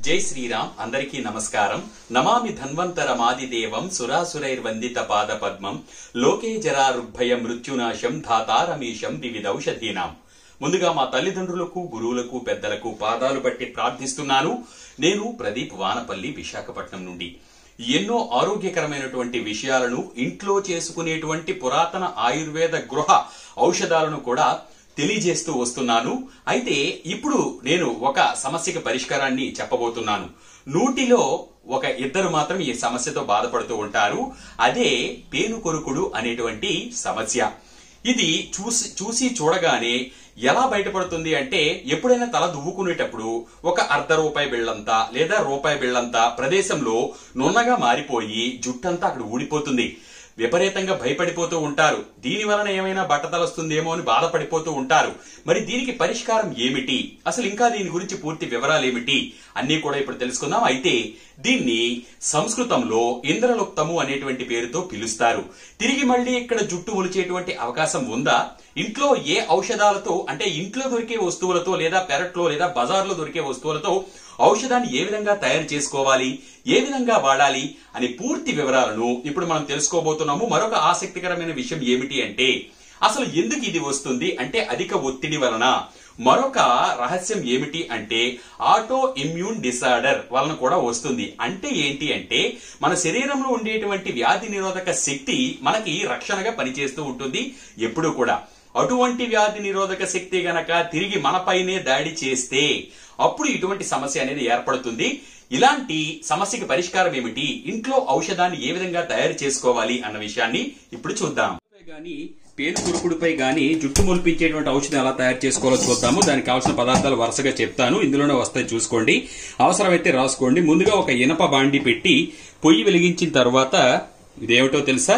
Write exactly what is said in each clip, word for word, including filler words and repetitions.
జై శ్రీరామ్. అందరికీ నమస్కారం. నమామి ధన్వంతరమాదిదేవం సురాసురైర్వందిత పాద పద్మం లోకే జరారుగ్భయ మృత్యునాశం ధాతారమీశం వివిధౌషధీనాం. ముందుగా మా తల్లిదండ్రులకు, గురువులకు, పెద్దలకు పాదాలు పట్టి ప్రార్థిస్తున్నాను. నేను ప్రదీప్, వానపల్లి, విశాఖపట్నం నుండి. ఎన్నో ఆరోగ్యకరమైనటువంటి విషయాలను, ఇంట్లో చేసుకునేటువంటి పురాతన ఆయుర్వేద గృహ ఔషధాలను కూడా తెలియజేస్తూ వస్తున్నాను. అయితే ఇప్పుడు నేను ఒక సమస్యకి పరిష్కారాన్ని చెప్పబోతున్నాను. నూటిలో ఒక ఇద్దరు మాత్రం ఈ సమస్యతో బాధపడుతూ ఉంటారు. అదే పేనుకొరుకుడు అనేటువంటి సమస్య. ఇది చూసి చూసి చూడగానే ఎలా బయటపడుతుంది అంటే, ఎప్పుడైనా తల దువ్వుకునేటప్పుడు ఒక అర్ధ రూపాయి బిళ్ళంతా లేదా రూపాయి బిళ్ళంతా ప్రదేశంలో నున్నగా మారిపోయి జుట్టంతా అక్కడ ఊడిపోతుంది. విపరీతంగా భయపడిపోతూ ఉంటారు. దీని వలన ఏమైనా బట్టతలొస్తుందేమో అని బాధపడిపోతూ ఉంటారు. మరి దీనికి పరిష్కారం ఏమిటి, అసలు ఇంకా దీని గురించి పూర్తి వివరాలు ఏమిటి అన్ని కూడా ఇప్పుడు తెలుసుకుందాం. అయితే దీన్ని సంస్కృతంలో ఇంద్రలుప్తము అనేటువంటి పేరుతో పిలుస్తారు. తిరిగి మళ్ళీ ఇక్కడ జుట్టు మొలిచేటువంటి అవకాశం ఉందా? ఇంట్లో ఏ ఔషధాలతో, అంటే ఇంట్లో దొరికే వస్తువులతో లేదా పెరట్లో లేదా బజార్లో దొరికే వస్తువులతో ఔషధాన్ని ఏ విధంగా తయారు చేసుకోవాలి, ఏ విధంగా వాడాలి అనే పూర్తి వివరాలను ఇప్పుడు మనం తెలుసుకోబోతున్నాము. మరొక ఆసక్తికరమైన విషయం ఏమిటి అంటే, అసలు ఎందుకు ఇది వస్తుంది అంటే అధిక ఒత్తిడి వలన. మరొక రహస్యం ఏమిటి అంటే, ఆటో ఇమ్యూన్ డిసార్డర్ వలన కూడా వస్తుంది. అంటే ఏంటి అంటే, మన శరీరంలో ఉండేటువంటి వ్యాధి నిరోధక శక్తి మనకి రక్షణగా పనిచేస్తూ ఉంటుంది ఎప్పుడూ కూడా. అటువంటి వ్యాధి నిరోధక శక్తి గనక తిరిగి మనపైనే దాడి చేస్తే అప్పుడు ఇటువంటి సమస్య అనేది ఏర్పడుతుంది. ఇలాంటి సమస్యకి పరిష్కారం ఏమిటి, ఇంట్లో ఔషధాన్ని ఏ విధంగా తయారు చేసుకోవాలి అన్న విషయాన్ని ఇప్పుడు చూద్దాం. గాని పేనుకొరుకుడుపై గాని జుట్టు మొలిపించేటువంటి ఔషధం ఎలా తయారు చేసుకోవాలో చూద్దాము. దానికి కావాల్సిన పదార్థాలు వరుసగా చెప్తాను, ఇందులోనే వస్తాయి చూసుకోండి. అవసరమైతే రాసుకోండి. ముందుగా ఒక ఇనప బాండి పెట్టి పొయ్యి వెలిగించిన తర్వాత, ఇదేమిటో తెలుసా,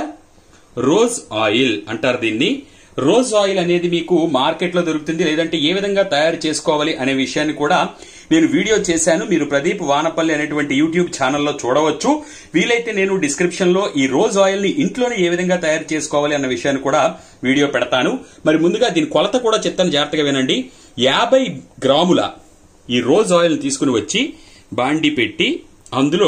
రోజ్ ఆయిల్ అంటారు దీన్ని. రోజ్ ఆయిల్ అనేది మీకు మార్కెట్ లో దొరుకుతుంది. లేదంటే ఏ విధంగా తయారు చేసుకోవాలి అనే విషయాన్ని కూడా నేను వీడియో చేశాను. మీరు ప్రదీప్ వానపల్లి అనేటువంటి యూట్యూబ్ ఛానల్లో చూడవచ్చు. వీలైతే నేను డిస్క్రిప్షన్ లో ఈ రోజ్ ఆయిల్ ని ఇంట్లోనే ఏ విధంగా తయారు చేసుకోవాలి అన్న విషయాన్ని కూడా వీడియో పెడతాను. మరి ముందుగా దీని కొలత కూడా చెప్తాను, జాగ్రత్తగా వినండి. యాభై గ్రాముల ఈ రోజ్ ఆయిల్ తీసుకుని వచ్చి బాండి పెట్టి అందులో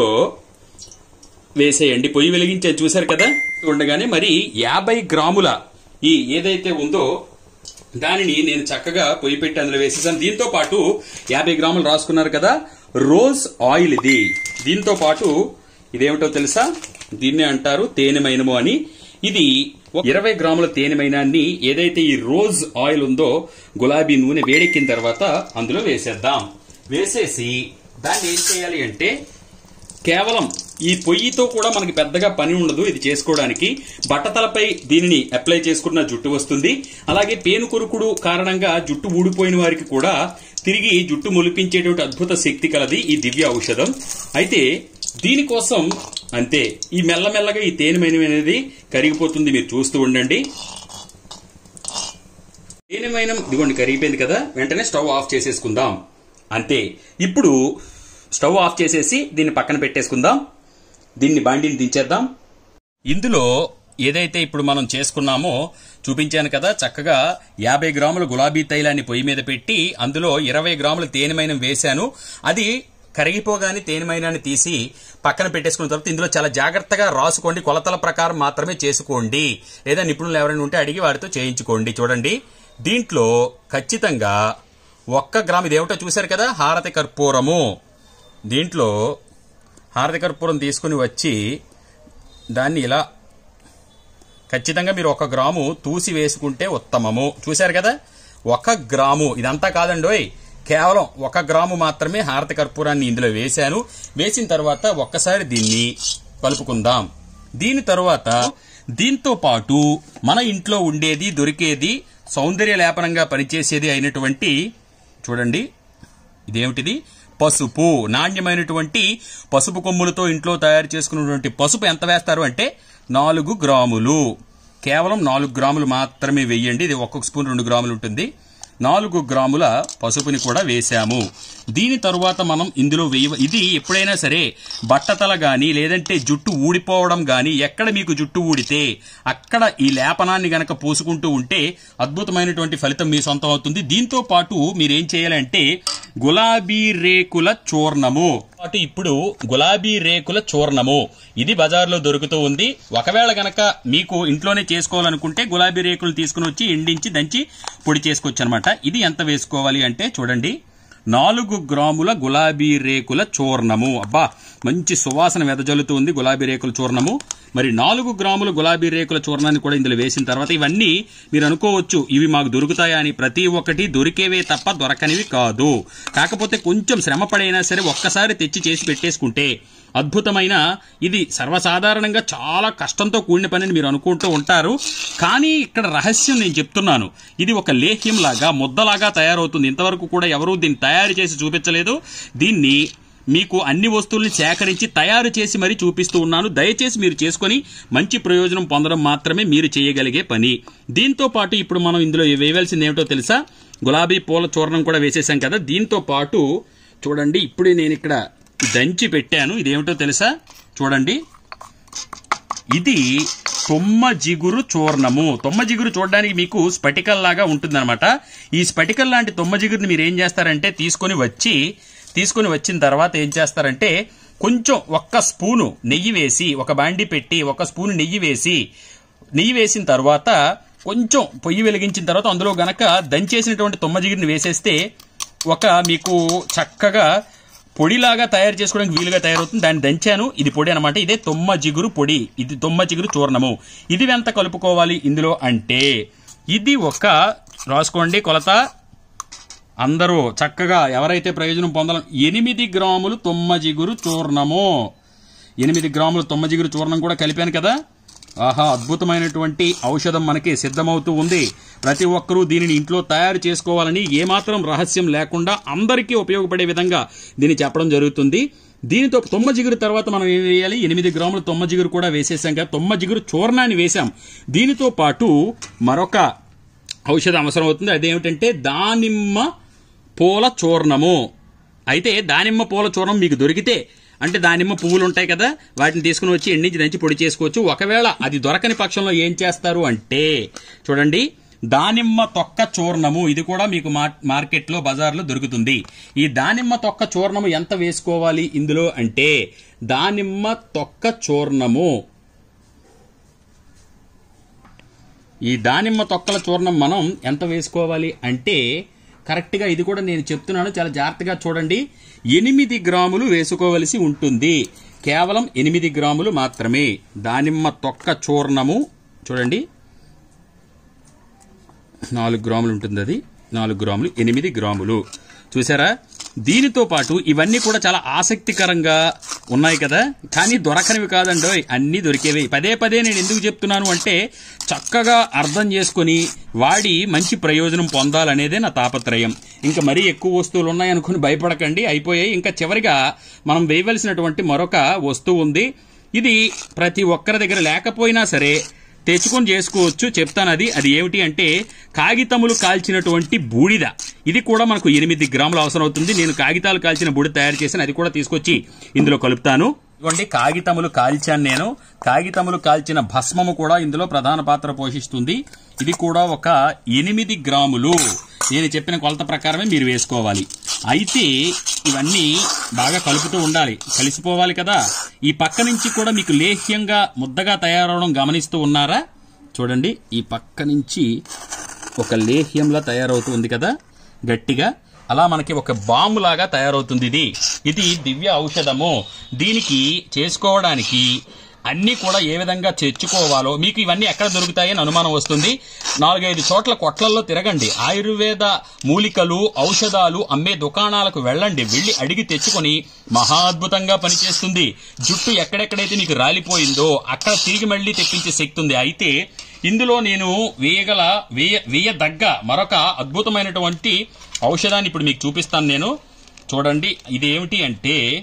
వేసేయండి. పొయ్యి వెలిగించే చూశారు కదా ఉండగానే. మరి యాభై గ్రాముల ఈ ఏదైతే ఉందో దానిని నేను చక్కగా పొయ్యి పెట్టి అందులో వేసేసాను. దీంతో పాటు యాభై గ్రాములు రాసుకున్నారు కదా, రోజ్ ఆయిల్ ఇది. దీంతో పాటు ఇదేమిటో తెలుసా, దీన్నే అంటారు తేనెమైనము అని. ఇది ఇరవై గ్రాముల తేనెమైనాన్ని ఏదైతే ఈ రోజ్ ఆయిల్ ఉందో, గులాబీ నూనె వేడెక్కిన తర్వాత అందులో వేసేద్దాం. వేసేసి దాన్ని ఏం చేయాలి అంటే, కేవలం ఈ పొయ్యితో కూడా మనకి పెద్దగా పని ఉండదు ఇది చేసుకోవడానికి. బట్టతలపై దీనిని అప్లై చేసుకున్న జుట్టు వస్తుంది. అలాగే పేనుకొరుకుడు కారణంగా జుట్టు ఊడిపోయిన వారికి కూడా తిరిగి జుట్టు మొలిపించేటువంటి అద్భుత శక్తి కలది ఈ దివ్య ఔషధం. అయితే దీనికోసం అంతే, ఈ మెల్లమెల్లగా ఈ తేనెమైనం అనేది కరిగిపోతుంది. మీరు చూస్తూ ఉండండి. తేనెమైనం ఇదిగోండి కరిగిపోయింది కదా, వెంటనే స్టవ్ ఆఫ్ చేసేసుకుందాం. అంతే. ఇప్పుడు స్టవ్ ఆఫ్ చేసేసి దీన్ని పక్కన పెట్టేసుకుందాం. దీన్ని బాండిని దించేద్దాం. ఇందులో ఏదైతే ఇప్పుడు మనం చేసుకున్నామో చూపించాను కదా, చక్కగా యాభై గ్రాముల గులాబీ తైలాన్ని పొయ్యి మీద పెట్టి అందులో ఇరవై గ్రాముల తేనెమైనం వేశాను. అది కరిగిపోగానే తేనెమైనాన్ని తీసి పక్కన పెట్టేసుకున్న తర్వాత ఇందులో చాలా జాగ్రత్తగా రాసుకోండి. కొలతల ప్రకారం మాత్రమే చేసుకోండి, లేదా నిపుణులు ఎవరైనా ఉంటే అడిగి వారితో చేయించుకోండి. చూడండి, దీంట్లో ఖచ్చితంగా ఒక్క గ్రాము, ఇదేమిటో చూశారు కదా, హారతి కర్పూరము. దీంట్లో హారతి కర్పూరం తీసుకుని వచ్చి దాన్ని ఇలా ఖచ్చితంగా మీరు ఒక గ్రాము తూసి వేసుకుంటే ఉత్తమము. చూశారు కదా, ఒక గ్రాము, ఇదంతా కాదండోయ్, కేవలం ఒక గ్రాము మాత్రమే హారతి కర్పూరాన్ని ఇందులో వేశాను. వేసిన తర్వాత ఒక్కసారి దీన్ని కలుపుకుందాం. దీని తర్వాత దీంతో పాటు మన ఇంట్లో ఉండేది, దొరికేది, సౌందర్య లేపనంగా పనిచేసేది అయినటువంటి, చూడండి ఇదేమిటిది, పసుపు. నాణ్యమైనటువంటి పసుపు కొమ్ములతో ఇంట్లో తయారు చేసుకున్నటువంటి పసుపు ఎంత వేస్తారు అంటే నాలుగు గ్రాములు. కేవలం నాలుగు గ్రాములు మాత్రమే వేయండి. ఇది ఒక్కొక్క స్పూన్ రెండు గ్రాములు ఉంటుంది. నాలుగు గ్రాముల పసుపుని కూడా వేసాము. దీని తరువాత మనం ఇందులో వేయ ఇది ఎప్పుడైనా సరే బట్టతల గాని లేదంటే జుట్టు ఊడిపోవడం గాని, ఎక్కడ మీకు జుట్టు ఊడితే అక్కడ ఈ లేపనాన్ని గనక పూసుకుంటూ ఉంటే అద్భుతమైనటువంటి ఫలితం మీ సొంతం అవుతుంది. దీంతో పాటు మీరేం చేయాలంటే గులాబీ రేకుల చూర్ణము పాటు ఇప్పుడు గులాబీ రేకుల చూర్ణము ఇది బజార్లో దొరుకుతూ ఉంది. ఒకవేళ గనక మీకు ఇంట్లోనే చేసుకోవాలనుకుంటే గులాబీ రేకులు తీసుకుని వచ్చి ఎండించి దంచి పొడి చేసుకోవచ్చు అనమాట. ఇది ఎంత వేసుకోవాలి అంటే చూడండి, నాలుగు గ్రాముల గులాబీ రేకుల చూర్ణము. అబ్బా మంచి సువాసన వెదజల్లుతూ ఉంది గులాబీ రేకుల చూర్ణము. మరి నాలుగు గ్రాముల గులాబీ రేకుల చూర్ణాన్ని కూడా ఇందులో వేసిన తర్వాత ఇవన్నీ మీరు అనుకోవచ్చు ఇవి మాకు దొరుకుతాయా అని. ప్రతి ఒక్కటి దొరికేవే తప్ప దొరకనివి కాదు. కాకపోతే కొంచెం శ్రమ పడైనా సరే ఒక్కసారి తెచ్చి చేసి పెట్టేసుకుంటే అద్భుతమైన, ఇది సర్వసాధారణంగా చాలా కష్టంతో కూడిన పని అని మీరు అనుకుంటూ ఉంటారు. కానీ ఇక్కడ రహస్యం నేను చెప్తున్నాను. ఇది ఒక లేహ్యం లాగా ముద్దలాగా తయారవుతుంది. ఇంతవరకు కూడా ఎవరూ దీన్ని తయారు చేసి చూపించలేదు. దీన్ని మీకు అన్ని వస్తువుల్ని సేకరించి తయారు చేసి మరీ చూపిస్తూ ఉన్నాను. దయచేసి మీరు చేసుకుని మంచి ప్రయోజనం పొందడం మాత్రమే మీరు చేయగలిగే పని. దీంతో పాటు ఇప్పుడు మనం ఇందులో వేయవలసింది ఏమిటో తెలుసా? గులాబీ పూల చూర్ణం కూడా వేసేసాం కదా. దీంతో పాటు చూడండి, ఇప్పుడే నేను ఇక్కడ దంచి పెట్టాను. ఇదేమిటో తెలుసా? చూడండి, ఇది తొమ్మ జిగురు చూర్ణము. తొమ్మ జిగురు చూడడానికి మీకు స్ఫటికల్లాగా ఉంటుందన్నమాట. ఈ స్ఫటికల్ లాంటి తొమ్మ జిగురుని మీరు ఏం చేస్తారంటే తీసుకొని వచ్చి తీసుకుని వచ్చిన తర్వాత ఏం చేస్తారంటే కొంచెం ఒక్క స్పూను నెయ్యి వేసి, ఒక బాండి పెట్టి ఒక స్పూను నెయ్యి వేసి నెయ్యి వేసిన తర్వాత కొంచెం పొయ్యి వెలిగించిన తర్వాత అందులో గనక దంచేసినటువంటి తొమ్మ జిగురుని వేసేస్తే ఒక మీకు చక్కగా పొడిలాగా తయారు చేసుకోవడానికి వీలుగా తయారవుతుంది. దాన్ని దంచాను, ఇది పొడి అనమాట. ఇదే తొమ్మ జిగురు పొడి, ఇది తొమ్మ జిగురు చూర్ణము. ఇది ఎంత కలుపుకోవాలి ఇందులో అంటే, ఇది ఒక రాసుకోండి కొలత, అందరూ చక్కగా ఎవరైతే ప్రయోజనం పొందాలి. ఎనిమిది గ్రాములు తొమ్మ జిగురు చూర్ణము. ఎనిమిది గ్రాములు తొమ్మ జిగురు చూర్ణం కూడా కలిపాను కదా. ఆహా, అద్భుతమైనటువంటి ఔషధం మనకి సిద్ధమవుతూ ఉంది. ప్రతి ఒక్కరూ దీనిని ఇంట్లో తయారు చేసుకోవాలని ఏమాత్రం రహస్యం లేకుండా అందరికీ ఉపయోగపడే విధంగా దీన్ని చెప్పడం జరుగుతుంది. దీనితో తొమ్మ జిగురు తర్వాత మనం ఏం వేయాలి? ఎనిమిది గ్రాములు తొమ్మ జిగురు కూడా వేసేసాం కదా. తొమ్మ జిగురు చూర్ణాన్ని వేసాం. దీనితో పాటు మరొక ఔషధం అవసరం అవుతుంది. అదేమిటంటే దానిమ్మ పూల చూర్ణము. అయితే దానిమ్మ పూల చూర్ణం మీకు దొరికితే, అంటే దానిమ్మ పువ్వులు ఉంటాయి కదా, వాటిని తీసుకుని వచ్చి ఎండించి దంచి పొడి చేసుకోవచ్చు. ఒకవేళ అది దొరకని పక్షంలో ఏం చేస్తారు అంటే చూడండి, దానిమ్మ తొక్క చూర్ణము. ఇది కూడా మీకు మార్కెట్లో బజార్లో దొరుకుతుంది. ఈ దానిమ్మ తొక్క చూర్ణము ఎంత వేసుకోవాలి ఇందులో అంటే, దానిమ్మ తొక్క చూర్ణము, ఈ దానిమ్మ తొక్కల చూర్ణం మనం ఎంత వేసుకోవాలి అంటే కరెక్ట్గా ఇది కూడా నేను చెప్తున్నాను, చాలా జాగ్రత్తగా చూడండి. ఎనిమిది గ్రాములు వేసుకోవలసి ఉంటుంది. కేవలం ఎనిమిది గ్రాములు మాత్రమే దానిమ్మ తొక్క చూర్ణము. చూడండి, నాలుగు గ్రాములు ఉంటుంది అది. నాలుగు గ్రాములు, ఎనిమిది గ్రాములు. చూసారా? దీనితో పాటు ఇవన్నీ కూడా చాలా ఆసక్తికరంగా ఉన్నాయి కదా, కానీ దొరకనివి కాదండి, అన్నీ దొరికేవి. పదే పదే నేను ఎందుకు చెప్తున్నాను అంటే చక్కగా అర్థం చేసుకుని వాడి మంచి ప్రయోజనం పొందాలనేదే నా తాపత్రయం. ఇంకా మరీ ఎక్కువ వస్తువులు ఉన్నాయనుకుని భయపడకండి, అయిపోయాయి. ఇంకా చివరిగా మనం వేయవలసినటువంటి మరొక వస్తువు ఉంది. ఇది ప్రతి ఒక్కరి దగ్గర లేకపోయినా సరే తెచ్చుకొని చేసుకోవచ్చు, చెప్తాను అది. అది ఏమిటి అంటే కాగితములు కాల్చినటువంటి బూడిద. ఇది కూడా మనకు ఎనిమిది గ్రాములు అవసరం అవుతుంది. నేను కాగితాలు కాల్చిన బూడిద తయారు చేశాను, అది కూడా తీసుకొచ్చి ఇందులో కలుపుతాను. ఇదిగోండి, కాగితములు కాల్చాను నేను. కాగితములు కాల్చిన భస్మము కూడా ఇందులో ప్రధాన పాత్ర పోషిస్తుంది. ఇది కూడా ఒక ఎనిమిది గ్రాములు. నేను చెప్పిన కొలత ప్రకారమే మీరు వేసుకోవాలి. అయితే ఇవన్నీ బాగా కలుపుతూ ఉండాలి, కలిసిపోవాలి కదా. ఈ పక్క నుంచి కూడా మీకు లేహ్యంగా ముద్దగా తయారవడం గమనిస్తూ ఉన్నారా? చూడండి, ఈ పక్క నుంచి ఒక లేహ్యంలా తయారవుతుంది కదా గట్టిగా. అలా మనకి ఒక బాంబు లాగా తయారవుతుంది. ఇది ఇది దివ్య ఔషధము. దీనికి చేసుకోవడానికి అన్ని కూడా ఏ విధంగా తెచ్చుకోవాలో, మీకు ఇవన్నీ ఎక్కడ దొరుకుతాయని అనుమానం వస్తుంది. నాలుగైదు చోట్ల కొట్లల్లో తిరగండి. ఆయుర్వేద మూలికలు ఔషధాలు అమ్మే దుకాణాలకు వెళ్ళండి. వెళ్లి అడిగి తెచ్చుకొని మహా అద్భుతంగా పనిచేస్తుంది. జుట్టు ఎక్కడెక్కడైతే మీకు రాలిపోయిందో అక్కడ తిరిగి మళ్లీ తెప్పించే శక్తి ఉంది. అయితే ఇందులో నేను వేయగల వేయ వేయదగ్గ మరొక అద్భుతమైనటువంటి ఔషధాన్ని ఇప్పుడు మీకు చూపిస్తాను నేను. చూడండి, ఇది ఏమిటి అంటే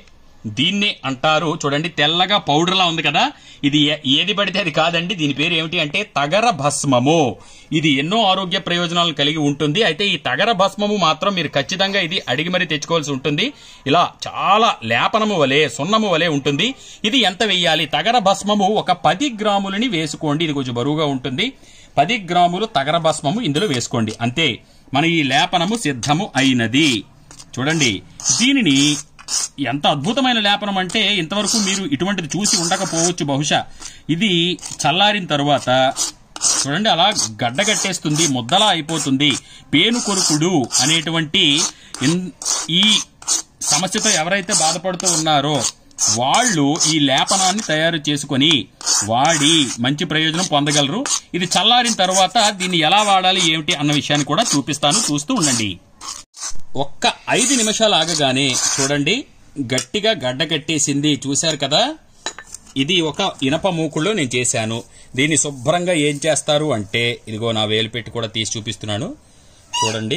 దీన్ని అంటారు చూడండి, తెల్లగా పౌడర్ లా ఉంది కదా, ఇది ఏది పడితే అది కాదండి. దీని పేరు ఏమిటి అంటే తగర భస్మము. ఇది ఎన్నో ఆరోగ్య ప్రయోజనాలను కలిగి ఉంటుంది. అయితే ఈ తగర భస్మము మాత్రం మీరు ఖచ్చితంగా ఇది అడిగి మరీ తెచ్చుకోవాల్సి ఉంటుంది. ఇలా చాలా లేపనము వలె సున్నము వలె ఉంటుంది. ఇది ఎంత వెయ్యాలి? తగర భస్మము ఒక పది గ్రాములని వేసుకోండి. ఇది కొంచెం బరువుగా ఉంటుంది. పది గ్రాములు తగర భస్మము ఇందులో వేసుకోండి. అంతే, మన ఈ లేపనము సిద్ధము అయినది. చూడండి, దీనిని ఎంత అద్భుతమైన లేపనం అంటే ఇంతవరకు మీరు ఇటువంటిది చూసి ఉండకపోవచ్చు బహుశా. ఇది చల్లారిన తరువాత చూడండి అలా గడ్డగట్టేస్తుంది, ముద్దలా అయిపోతుంది. పేను కొరుకుడు అనేటువంటి ఈ సమస్యతో ఎవరైతే బాధపడుతూ ఉన్నారో వాళ్ళు ఈ లేపనాన్ని తయారు చేసుకుని వాడి మంచి ప్రయోజనం పొందగలరు. ఇది చల్లారిన తర్వాత దీన్ని ఎలా వాడాలి ఏమిటి అన్న విషయాన్ని కూడా చూపిస్తాను, చూస్తూ ఉండండి. ఒక్క ఐదు నిమిషాలు ఆగగానే చూడండి గట్టిగా గడ్డ కట్టేసింది, చూశారు కదా. ఇది ఒక ఇనప మూకుల్లో నేను చేశాను. దీన్ని శుభ్రంగా ఏం చేస్తారు అంటే, ఇదిగో నా వేలు పెట్టి కూడా తీసి చూపిస్తున్నాను చూడండి.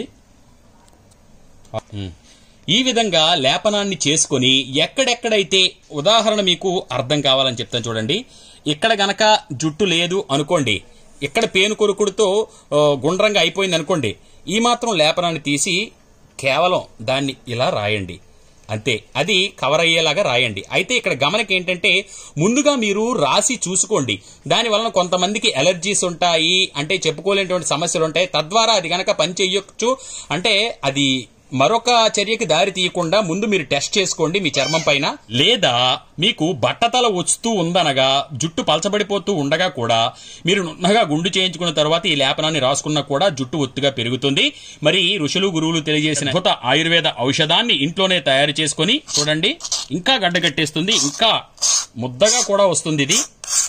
ఈ విధంగా లేపనాన్ని చేసుకుని ఎక్కడెక్కడైతే, ఉదాహరణ మీకు అర్థం కావాలని చెప్తాను చూడండి. ఇక్కడ గనక జుట్టు లేదు అనుకోండి, ఇక్కడ పేను కొరుకుడుతో గుండ్రంగా అయిపోయింది అనుకోండి, ఈ మాత్రం లేపనాన్ని తీసి కేవలం దాన్ని ఇలా రాయండి, అంతే. అది కవర్ అయ్యేలాగా రాయండి. అయితే ఇక్కడ గమనిక ఏంటంటే, ముందుగా మీరు రాసి చూసుకోండి. దాని వలన కొంతమందికి ఎలర్జీస్ ఉంటాయి, అంటే చెప్పుకోలేనటువంటి సమస్యలు ఉంటాయి. తద్వారా అది గనక పని చెయ్యొచ్చు అంటే అది మరొక చర్యకి దారి తీయకుండా ముందు మీరు టెస్ట్ చేసుకోండి మీ చర్మం పైన. లేదా మీకు బట్టతల వస్తూ ఉందనగా, జుట్టు పలచబడిపోతూ ఉండగా కూడా మీరు నున్నగా గుండు చేయించుకున్న తర్వాత ఈ లేపనాన్ని రాసుకున్నా కూడా జుట్టు ఒత్తుగా పెరుగుతుంది. మరి ఋషులు గురువులు తెలియజేసిన అద్భుత ఆయుర్వేద ఔషధాన్ని ఇంట్లోనే తయారు చేసుకుని చూడండి, ఇంకా గడ్డగట్టేస్తుంది, ఇంకా ముద్దగా కూడా వస్తుంది. ఇది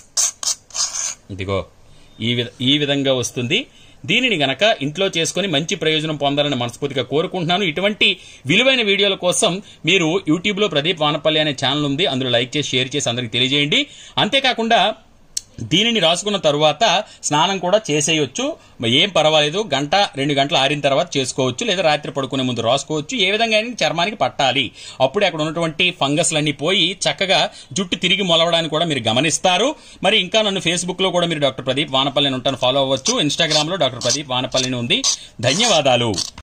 ఇదిగో ఈ విధంగా వస్తుంది. దీనిని గనక ఇంట్లో చేసుకుని మంచి ప్రయోజనం పొందాలని మనస్ఫూర్తిగా కోరుకుంటున్నాను. ఇటువంటి విలువైన వీడియోల కోసం మీరు యూట్యూబ్ లో ప్రదీప్ వానపల్లి అనే ఛానల్ ఉంది, అందులో లైక్ చేసి షేర్ చేసి అందరికి తెలియజేయండి. అంతేకాకుండా దీనిని రాసుకున్న తరువాత స్నానం కూడా చేసేయొచ్చు, ఏం పర్వాలేదు. గంట రెండు గంటలు ఆరిన తర్వాత చేసుకోవచ్చు, లేదా రాత్రి పడుకునే ముందు రాసుకోవచ్చు. ఏ విధంగా చర్మానికి పట్టాలి, అప్పుడే అక్కడ ఉన్నటువంటి ఫంగస్లన్నీ పోయి చక్కగా జుట్టు తిరిగి మొలవడానికి కూడా మీరు గమనిస్తారు. మరి ఇంకా నన్ను ఫేస్బుక్ లో కూడా మీరు డాక్టర్ ప్రదీప్ వానపల్లిని ఉంటాను ఫాలో అవ్వచ్చు. ఇన్స్టాగ్రామ్ లో డాక్టర్ ప్రదీప్ వానపల్లిని ఉంది. ధన్యవాదాలు.